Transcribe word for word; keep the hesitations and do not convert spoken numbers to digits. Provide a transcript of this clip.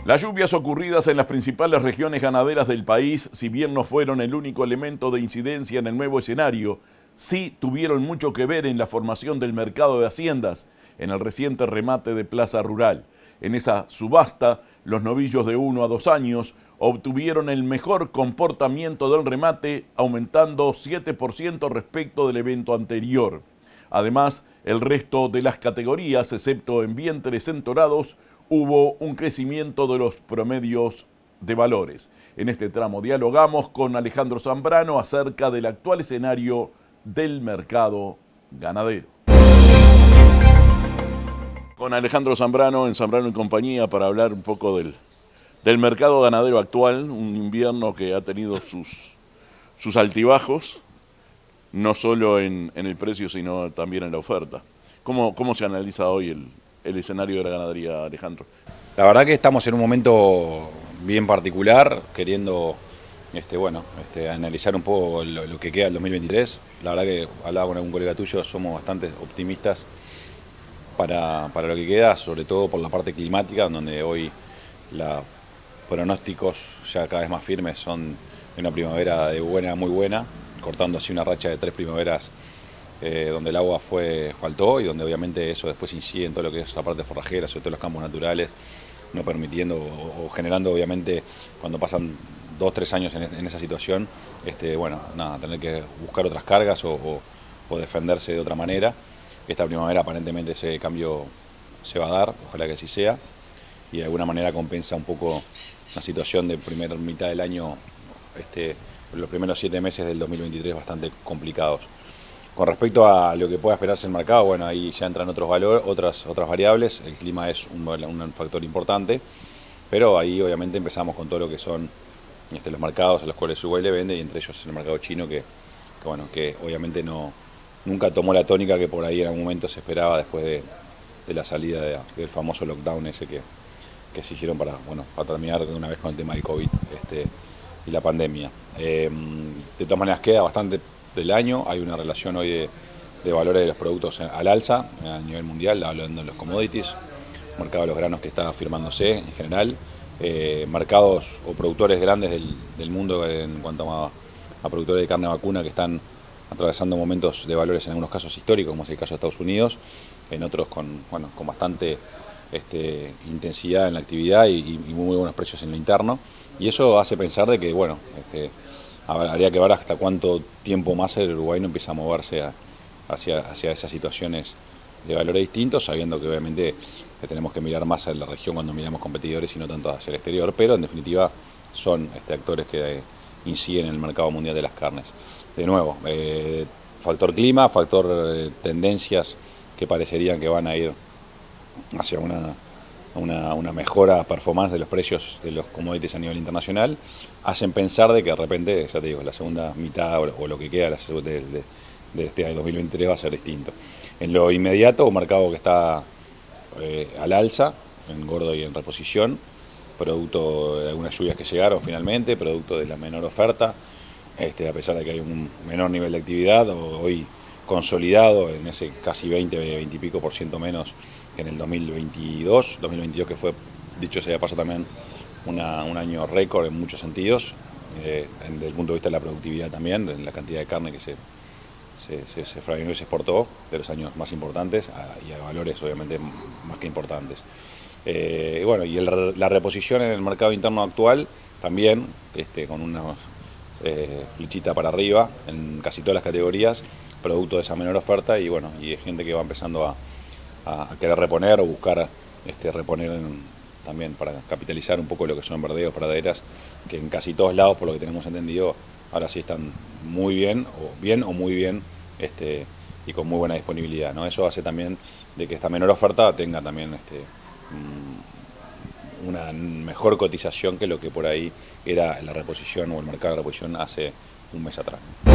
Las lluvias ocurridas en las principales regiones ganaderas del país, si bien no fueron el único elemento de incidencia en el nuevo escenario, sí tuvieron mucho que ver en la formación del mercado de haciendas en el reciente remate de Plaza Rural. En esa subasta, los novillos de uno a dos años obtuvieron el mejor comportamiento del remate, aumentando siete por ciento respecto del evento anterior. Además, el resto de las categorías, excepto en vientres entorados, hubo un crecimiento de los promedios de valores. En este tramo dialogamos con Alejandro Zambrano acerca del actual escenario del mercado ganadero. Con Alejandro Zambrano, en Zambrano y compañía, para hablar un poco del, del mercado ganadero actual, un invierno que ha tenido sus, sus altibajos, no solo en, en el precio, sino también en la oferta. ¿Cómo, cómo se analiza hoy el, el escenario de la ganadería, Alejandro? La verdad que estamos en un momento bien particular, queriendo este, bueno, este, analizar un poco lo, lo que queda del dos mil veintitrés. La verdad que hablaba con algún colega tuyo, somos bastante optimistas para, para lo que queda, sobre todo por la parte climática, donde hoy los pronósticos ya cada vez más firmes son de una primavera de buena a muy buena, cortando así una racha de tres primaveras eh, donde el agua fue faltó y donde obviamente eso después incide en todo lo que es la parte forrajera, sobre todo los campos naturales, no permitiendo o, o generando obviamente cuando pasan dos, tres años en, en esa situación, este, bueno, nada, tener que buscar otras cargas o, o, o defenderse de otra manera. Esta primavera aparentemente ese cambio se va a dar, ojalá que así sea, y de alguna manera compensa un poco la situación de primera mitad del año, este, los primeros siete meses del dos mil veintitrés bastante complicados. Con respecto a lo que pueda esperarse en el mercado, bueno, ahí ya entran otros valores, otras, otras variables, el clima es un, un factor importante, pero ahí obviamente empezamos con todo lo que son este, los mercados a los cuales Uruguay le vende, y entre ellos el mercado chino que, que, bueno, que obviamente no, nunca tomó la tónica que por ahí en algún momento se esperaba después de, de la salida de, del famoso lockdown ese que, que se hicieron para, bueno, para terminar de una vez con el tema del COVID este, y la pandemia. Eh, de todas maneras queda bastante del año, hay una relación hoy de, de valores de los productos al alza a nivel mundial, hablando de los commodities, mercado de los granos que está firmándose en general, eh, mercados o productores grandes del, del mundo en cuanto a, a productores de carne vacuna que están atravesando momentos de valores en algunos casos históricos, como es el caso de Estados Unidos, en otros con, bueno, con bastante este, intensidad en la actividad y, y muy buenos precios en lo interno, y eso hace pensar de que, bueno, este, habría que ver hasta cuánto tiempo más el Uruguay no empieza a moverse a, hacia, hacia esas situaciones de valores distintos, sabiendo que obviamente que tenemos que mirar más a la región cuando miramos competidores y no tanto hacia el exterior, pero en definitiva son este, actores que eh, inciden en el mercado mundial de las carnes. De nuevo, eh, factor clima, factor eh, tendencias que parecerían que van a ir hacia una... Una, una mejora performance de los precios de los commodities a nivel internacional, hacen pensar de que de repente, ya te digo, la segunda mitad o, o lo que queda de, de, de este año dos mil veintitrés va a ser distinto. En lo inmediato, un mercado que está eh, al alza, en gordo y en reposición, producto de algunas lluvias que llegaron finalmente, producto de la menor oferta, este, a pesar de que hay un menor nivel de actividad, hoy consolidado en ese casi veinte, veinte y pico por ciento menos que en el dos mil veintidós, dos mil veintidós que fue, dicho sea de paso, también una, un año récord en muchos sentidos, eh, desde el punto de vista de la productividad también, de la cantidad de carne que se, se, se, se fraguinó y se exportó, de los años más importantes a, y a valores obviamente más que importantes. Eh, y bueno, y el, la reposición en el mercado interno actual también, este, con una eh, flechita para arriba en casi todas las categorías, producto de esa menor oferta y bueno, y hay gente que va empezando a a querer reponer o buscar este, reponer en, también para capitalizar un poco lo que son verdeos, praderas, que en casi todos lados, por lo que tenemos entendido, ahora sí están muy bien, o bien o muy bien, este, y con muy buena disponibilidad, ¿no? Eso hace también de que esta menor oferta tenga también este, una mejor cotización que lo que por ahí era la reposición o el mercado de reposición hace un mes atrás.